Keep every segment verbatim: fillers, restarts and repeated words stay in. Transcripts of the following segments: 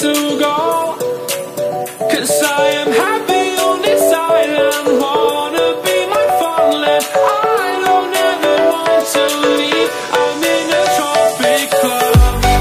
to go. 'Cause I am happy on this island, wanna be my farmland. I don't ever want to leave, I'm in a tropic club.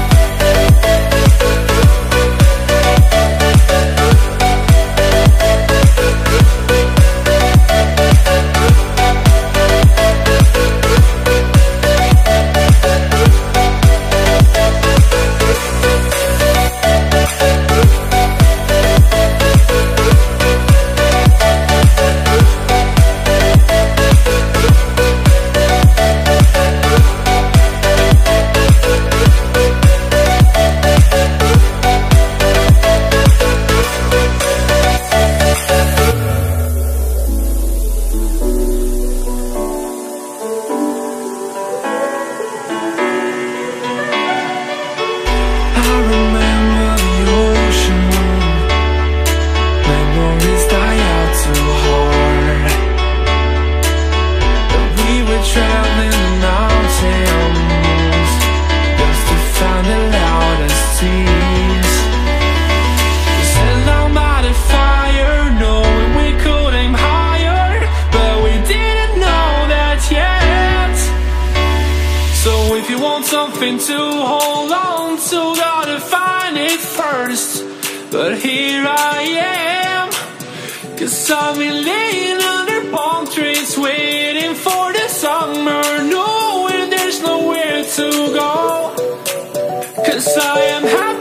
If you want something to hold on to, gotta find it first. But here I am, 'cause I've been laying under palm trees, waiting for the summer, knowing there's nowhere to go. 'Cause I am happy